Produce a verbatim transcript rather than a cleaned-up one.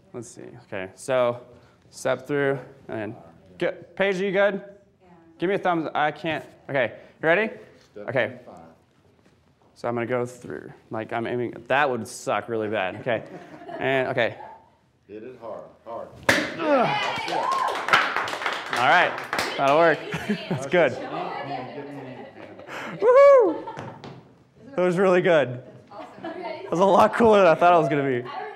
let's see. Okay, so step through and get, Paige, are you good? Yeah. Give me a thumbs. I can't. Okay, you ready? Okay. So I'm gonna go through. Like I'm aiming. That would suck really bad. Okay, and okay. Hit it hard, hard. All right, that'll work. That's good. Woohoo! That was really good. That was a lot cooler than I thought it was gonna be.